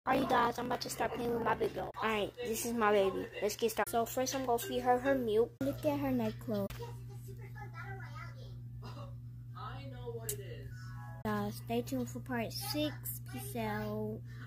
Alright guys, I'm about to start playing with my big girl. Alright, this is my baby. Let's get started. So first I'm going to feed her milk. Look at her nightclothes. I know what it is. Stay tuned for part 6. Peace out.